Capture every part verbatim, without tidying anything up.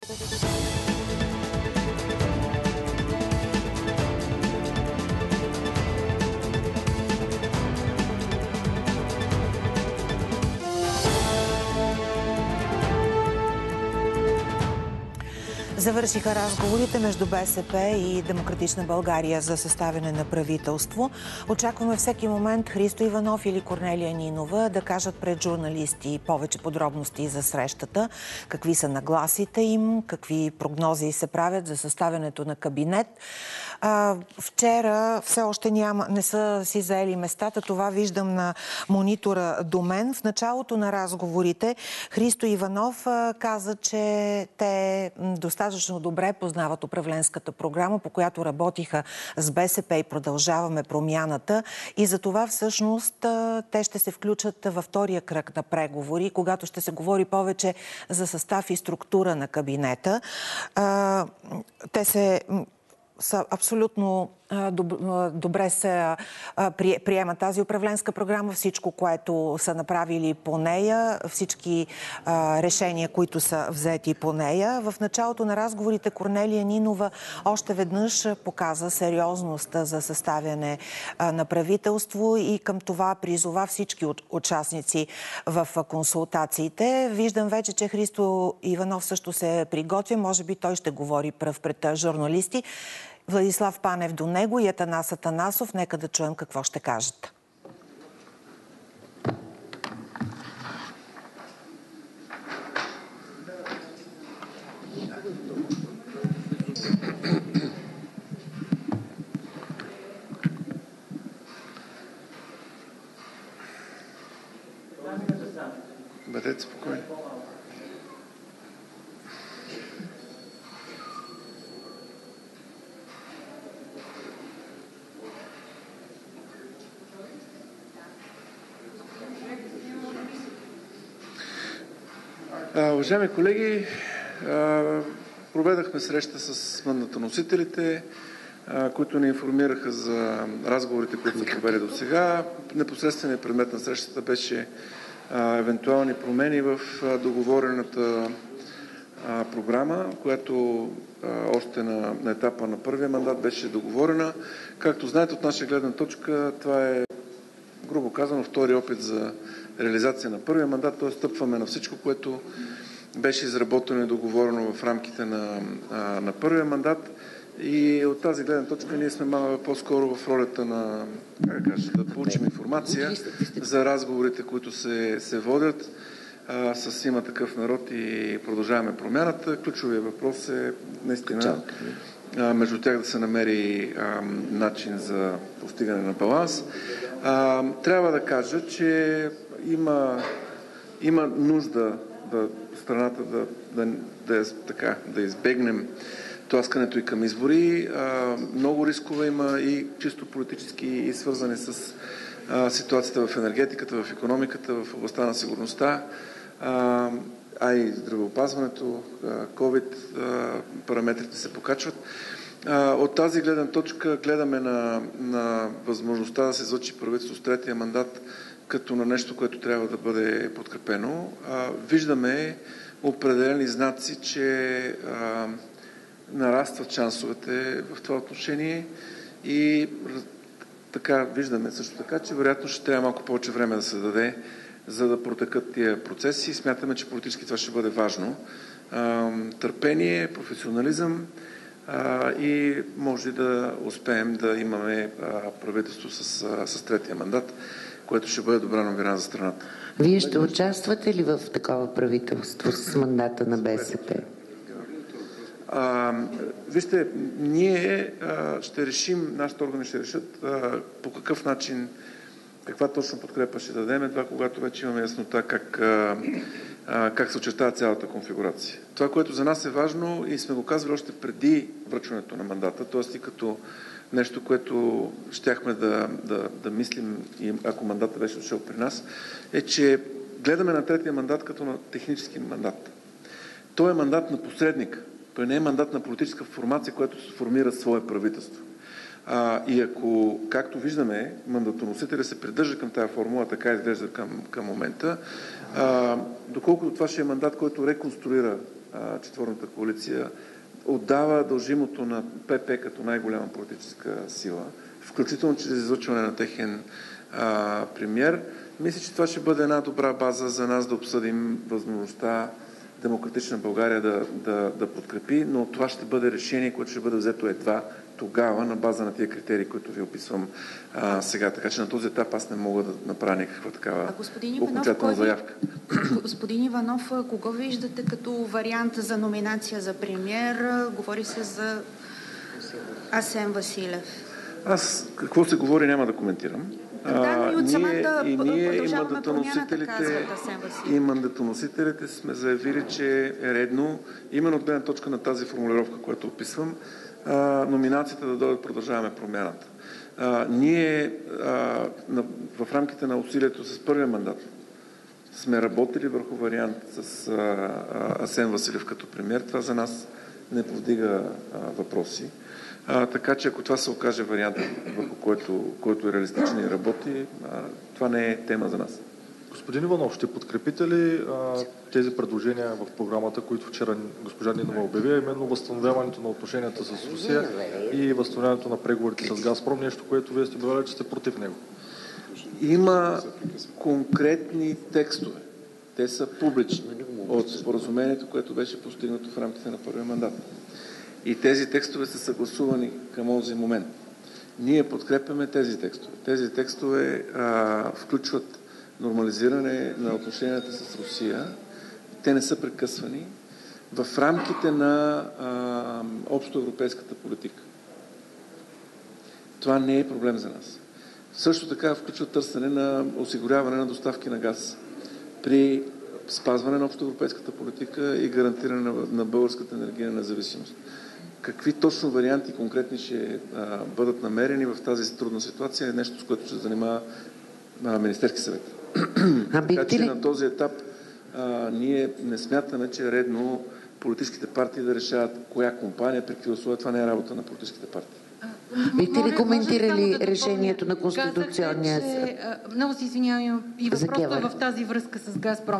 Завършиха разговорите между БСП и Демократична България за съставяне на правителство. Очакваме всеки момент Христо Иванов или Корнелия Нинова да кажат пред журналисти повече подробности за срещата, какви са нагласите им, какви прогнози се правят за съставянето на кабинет. А, вчера все още няма, не са си заели местата. Това виждам на монитора до мен. В началото на разговорите Христо Иванов а, каза, че те достатъчно добре познават управленската програма, по която работиха с БСП и Продължаваме промяната. И за това всъщност а, те ще се включат във втория кръг на преговори, когато ще се говори повече за състав и структура на кабинета. А, те се... са абсолютно добре се приема тази управленска програма, всичко, което са направили по нея, всички решения, които са взети по нея. В началото на разговорите Корнелия Нинова още веднъж показа сериозност за съставяне на правителство и към това призова всички участници в консултациите. Виждам вече, че Христо Иванов също се приготвя. Може би той ще говори пръв пред журналисти. Владислав Панев до него и Атанас Атанасов. Нека да чуем какво ще кажат. Бъдете спокойни. Уважаеми колеги, проведахме среща с мандатоносителите, които ни информираха за разговорите, които са провели до сега. Непосредственият предмет на срещата беше евентуални промени в договорената програма, която още на, на етапа на първия мандат беше договорена. Както знаете, от наша гледна точка, това е, грубо казано, втори опит за реализация на първия мандат, т.е. стъпваме на всичко, което беше изработено и договорено в рамките на, на първия мандат. И от тази гледна точка ние сме малко по-скоро в ролята на, как да кажа, да получим информация за разговорите, които се, се водят а, с Има такъв народ и Продължаваме промяната. Ключовият въпрос е наистина а, между тях да се намери а, начин за постигане на баланс. А, трябва да кажа, че има, има нужда да страната да, да, да, така, да избегнем тласкането и към избори. А, много рискове има и чисто политически, и свързани с а, ситуацията в енергетиката, в икономиката, в областта на сигурността, а, а и здравеопазването, COVID, а, параметрите се покачват. А, от тази гледна точка гледаме на, на възможността да се излъчи правителство с третия мандат като на нещо, което трябва да бъде подкрепено. А, виждаме определени знаци, че а, нарастват шансовете в това отношение и така виждаме също така, че вероятно ще трябва малко повече време да се даде, за да протекат тия процеси. Смятаме, че политически това ще бъде важно. А, търпение, професионализъм а, и може да успеем да имаме а, правителство с, а, с третия мандат, което ще бъде добра новина за страната. Вие ще участвате ли в такова правителство с мандата на БСП? А, вижте, ние а, ще решим, нашите органи ще решат а, по какъв начин, каква точно подкрепа ще дадем, това когато вече имаме яснота как, а, а, как се очертава цялата конфигурация. Това, което за нас е важно и сме го казвали още преди връчването на мандата, т.е. и като нещо, което щяхме да, да, да мислим, и ако мандата беше дошъл при нас, е, че гледаме на третия мандат като на технически мандат. Той е мандат на посредника. Той не е мандат на политическа формация, която се формира свое правителство. А, и ако, както виждаме, мандатоносителя се придържа към тази формула, така изглежда към, към момента, а, доколкото това ще е мандат, който реконструира а, четворната коалиция отдава дължимото на ПП като най-голяма политическа сила, включително чрез излъчване на техен а, премиер. Мисля, че това ще бъде една добра база за нас да обсъдим възможността Демократична България да, да, да подкрепи, но това ще бъде решение, което ще бъде взето едва тогава на база на тия критерии, които ви описвам а, сега. Така че на този етап аз не мога да направя никаква такава окончателна заявка. Господин Иванов, кого виждате като вариант за номинация за премиер? Говори се за Асен Василев. Аз какво се говори няма да коментирам. Да, но и от самата и ние и мандатоносителите, и мандатоносителите сме заявили, че е редно, именно от гледна точка на тази формулировка, която описвам, а, номинацията да дойде Продължаваме промяната. А, ние а, на, в рамките на усилието с първия мандат сме работили върху вариант с а, а, Асен Василев като премиер. Това за нас не повдига а, въпроси. А, така че ако това се окаже вариант, върху който, който е реалистичен и работи, а, това не е тема за нас. Господин Иванов, ще подкрепите ли а, тези предложения в програмата, които вчера госпожа Нинова обяви, именно възстановяването на отношенията с Русия и възстановяването на преговорите с Газпром, нещо, което вие сте обявили, че сте против него? Има конкретни текстове. Те са публични от споразумението, което беше постигнато в рамките на първия мандат. И тези текстове са съгласувани към този момент. Ние подкрепяме тези текстове. Тези текстове а, включват нормализиране на отношенията с Русия. Те не са прекъсвани в рамките на а, общоевропейската политика. Това не е проблем за нас. Също така включва търсене на осигуряване на доставки на газ при спазване на общоевропейската политика и гарантиране на, на българската енергийна независимост. Какви точно варианти конкретни ще а, бъдат намерени в тази трудна ситуация е нещо, с което ще занимава а, Министерски съвет. Така че на този етап а, ние не смятаме, че е редно политическите партии да решават коя компания, при какви условия. Това не е работа на политическите партии. Бихте ли коментирали решението на Конституционния съд? Много се извинявам, и въпросът е в тази връзка с Газпром.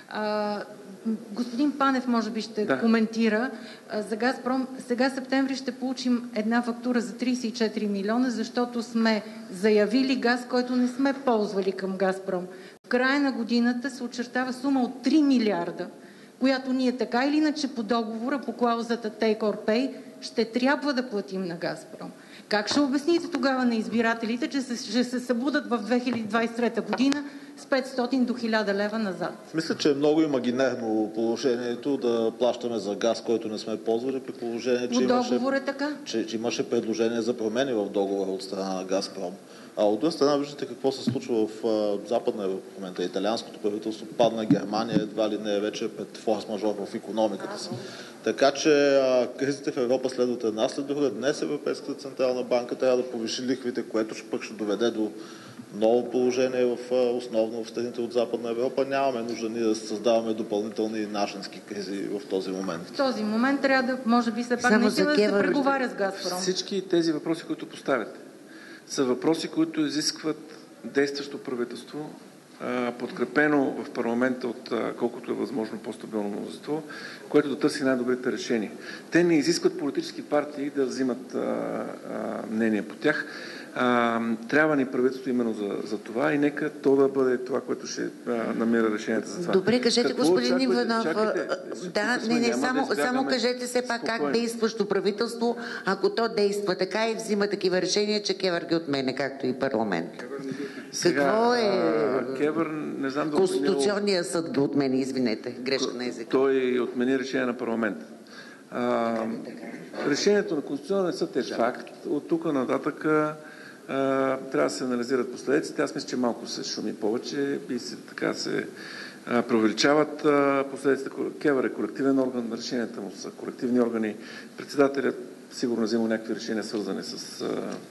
А, господин Панев може би ще да. коментира а, за Газпром. Сега септември ще получим една фактура за трийсет и четири милиона, защото сме заявили газ, който не сме ползвали към Газпром. В края на годината се очертава сума от три милиарда, която ние така или иначе по договора, по клаузата Take or Pay, ще трябва да платим на Газпром. Как ще обясните тогава на избирателите, че ще се събудат в две хиляди двадесет и трета година с петстотин до хиляда лева назад? Мисля, че е много имагинерно положението да плащаме за газ, който не сме ползвали, при положение, че имаше, е така. Че, че имаше предложение за промени в договора от страна на Газпром. А от друга страна виждате какво се случва в а, Западна Европа в момента. Италианското правителство падна, Германия едва ли не е вече пред форс-мажор в икономиката си. Така че а, кризите в Европа следват една след друга. Днес Европейската централна банка трябва да повиши лихвите, което ще пък ще доведе до ново положение в, а, основно в страните от Западна Европа. Нямаме нужда ние да създаваме допълнителни нашенски кризи в този момент. В този момент трябва да, може би, се пак не сила да се преговаря с Газпром. Всички тези въпроси, които поставяте, са въпроси, които изискват действащо правителство, подкрепено в парламента от колкото е възможно по-стабилно мнозинство, което да търси най-добрите решения. Те не изискват политически партии да взимат а, а, мнение по тях. А, трябва ни правителство именно за, за това и нека то да бъде това, което ще а, намира решенията за това. Добре, кажете, Какво господин очаквате? Иванов, Чакайте, да, не, не, само, да само кажете все пак спокойно. Как действащо правителство, ако то действа така и взима такива решения, че КЕВР ги отмене, както и парламент. Сега, Какво е... Кевър, не знам да Конституционният съд ги отмени, извинете, грешка на езика. Той отмени решение на парламента. А, решението на Конституционния съд е факт. От тук нататък а, трябва да се анализират последиците. Аз мисля, че малко се шуми повече и се, така се а, преувеличават последиците. КЕВР е колективен орган, решенията му са колективни органи. Председателят сигурно взима някакви решения, свързани с а,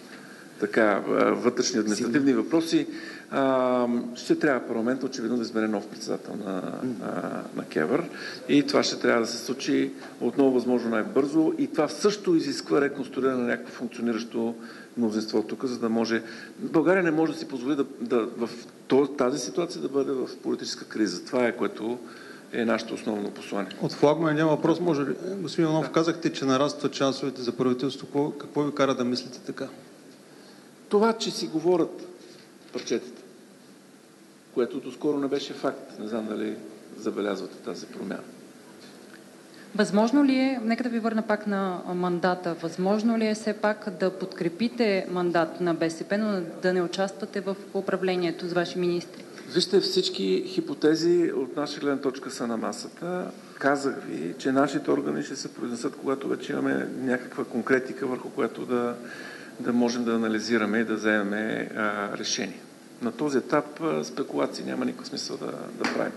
така, вътрешни административни въпроси. А, ще трябва парламент очевидно да избере нов председател на, на, на КЕВР и това ще трябва да се случи отново възможно най-бързо и това също изисква реконструиране на някакво функциониращо мнозинство тук, за да може... България не може да си позволи да, да в тази ситуация да бъде в политическа криза. Това е което е нашето основно послание. От флагмана няма въпрос, може ли? Господин Иванов, да. Казахте, че нарастват шансовете за правителство. Какво, какво ви кара да мислите така? Това, че си говорят парчетите, което доскоро не беше факт. Не знам дали забелязвате тази промяна. Възможно ли е, нека да ви върна пак на мандата, възможно ли е все пак да подкрепите мандат на БСП, но да не участвате в управлението с ваши министри? Вижте, всички хипотези от наша гледна точка са на масата. Казах ви, че нашите органи ще се произнесат, когато вече имаме някаква конкретика, върху която да, да можем да анализираме и да вземем а, решение. На този етап а, спекулации няма никакъв смисъл да, да правим.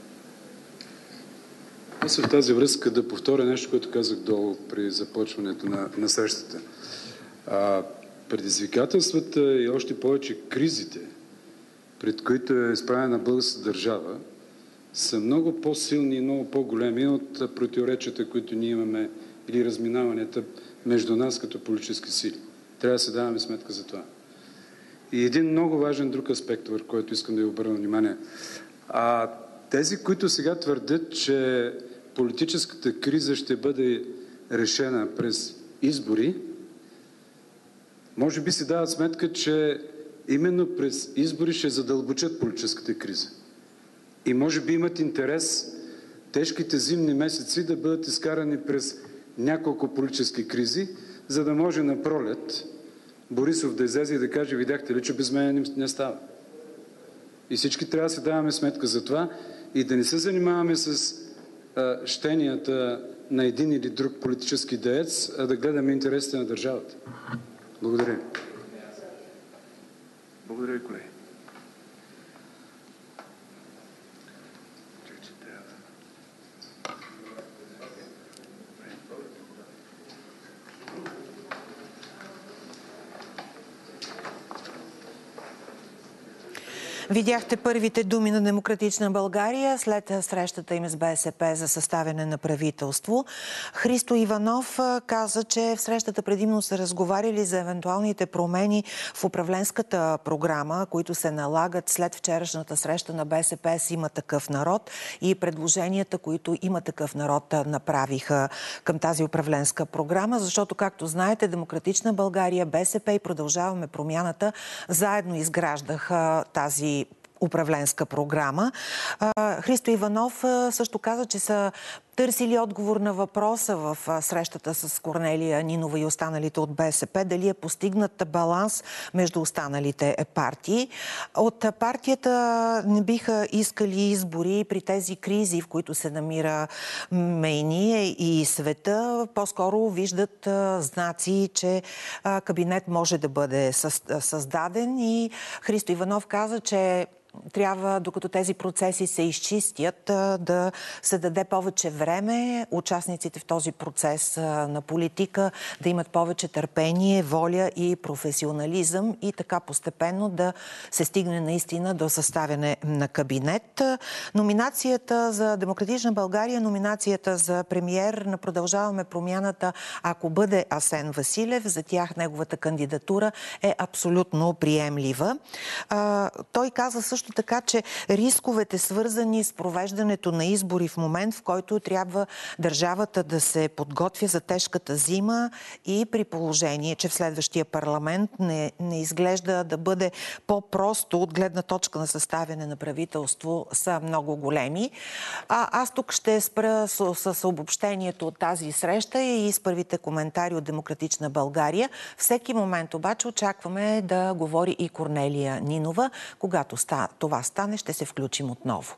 Аз в тази връзка да повторя нещо, което казах долу при започването на, на срещата. А, предизвикателствата и още повече кризите, пред които е изправена българската държава, са много по-силни и много по-големи от противоречията, които ние имаме или разминаванията между нас като политически сили. Трябва да се даваме сметка за това. И един много важен друг аспект, върху който искам да ви обърна внимание. А, тези, които сега твърдят, че политическата криза ще бъде решена през избори, може би си дават сметка, че именно през избори ще задълбочат политическата криза. И може би имат интерес тежките зимни месеци да бъдат изкарани през няколко политически кризи, за да може на пролет Борисов да излезе и да каже: видяхте ли, че без мен не става. И всички трябва да се даваме сметка за това и да не се занимаваме с а, щенията на един или друг политически деец, а да гледаме интересите на държавата. Благодаря. Благодаря ви, колеги. Видяхте първите думи на Демократична България след срещата им с БСП за съставяне на правителство. Христо Иванов каза, че в срещата предимно са разговаряли за евентуалните промени в управленската програма, които се налагат след вчерашната среща на БСП с Има такъв народ и предложенията, които Има такъв народ направиха към тази управленска програма, защото, както знаете, Демократична България, БСП и Продължаваме промяната заедно изграждаха тази управленска програма. Христо Иванов също каза, че са търсили отговор на въпроса в срещата с Корнелия Нинова и останалите от БСП, дали е постигнат баланс между останалите партии. От партията не биха искали избори при тези кризи, в които се намира и ние, и света. По-скоро виждат знаци, че кабинет може да бъде създаден, и Христо Иванов каза, че трябва, докато тези процеси се изчистят, да се даде повече време участниците в този процес на политика да имат повече търпение, воля и професионализъм и така постепенно да се стигне наистина до съставяне на кабинет. Номинацията за Демократична България, номинацията за премиер на Продължаваме промяната, ако бъде Асен Василев, за тях неговата кандидатура е абсолютно приемлива. Той каза също Също така, че рисковете, свързани с провеждането на избори в момент, в който трябва държавата да се подготвя за тежката зима и при положение, че в следващия парламент не, не изглежда да бъде по-просто от гледна точка на съставяне на правителство, са много големи. А, аз тук ще спра с, с обобщението от тази среща и с първите коментари от Демократична България. Всеки момент обаче очакваме да говори и Корнелия Нинова. Когато ста, това стане, ще се включим отново.